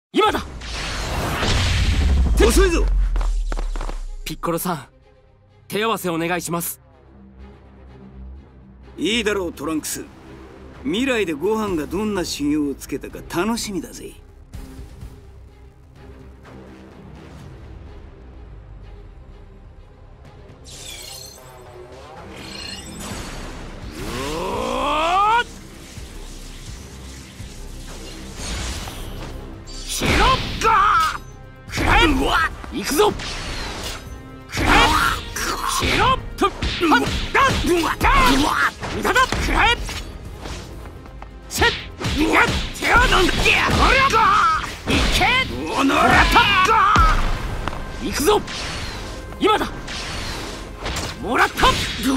今だ。 遅いぞ。 ピッコロさん、手合わせお願いします。 いいだろうトランクス。未来でご飯がどんな修行をつけたか楽しみだぜ。 行くぞ。くらえ。しろ。と。はっ。だ。無駄だ。くらえ。せっ。逃げ。手を飲んだ。おりゃ。いけ。おのらた。行くぞ。今だ。もらった。はっ。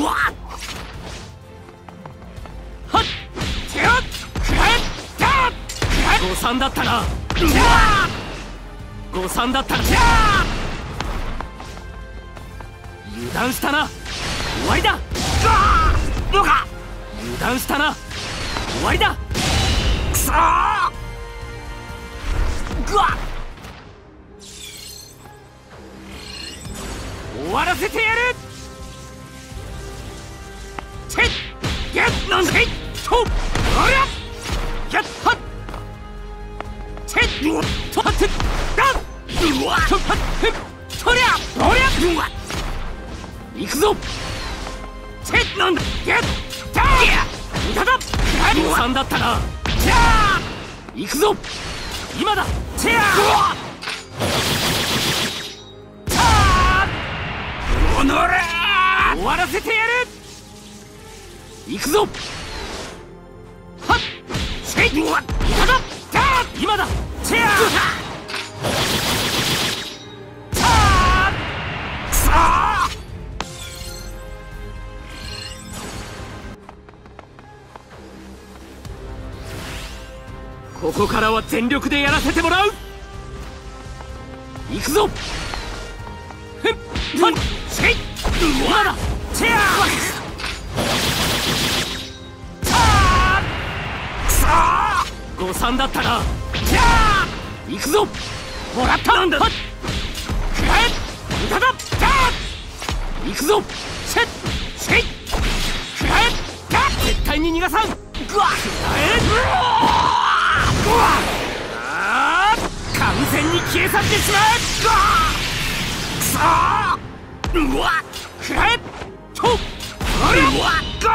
手を。くらえ。だ。誤算だったな。誤算だったな。油断したな。終わりだ。油断したな。終わりだ。くそー。終わらせてやる。てっゲッなんでいとおりゃゲッはってっとはってだとはってとりゃおりゃ行くぞ。てっなんだゲッだ無駄だ。誤算だったな。行くぞ。今だ。てやおのれ終わらせてやる。行くぞ。はっせい無駄だ。今だ。てやくそー。ここからは全力でやらせてもらう。行くぞ。ふんはっせい今だ。てやくそー。誤算だったな。行くぞ。もらった。なんだ。くらえ無駄だ。行くぞ。せっせいくらえ絶対に逃がさん。くらえ完全に消え去ってしまえ。くそー。うわっくらえとあれうわ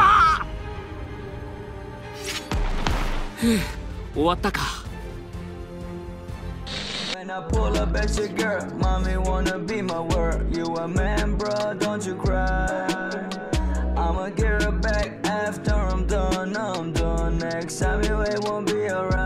っ終わったか。 When I pull up at your girl, mommy wanna be my word. You a man, bro, don't you cry. I'ma get her back after I'm done. Next time you it won't be alright.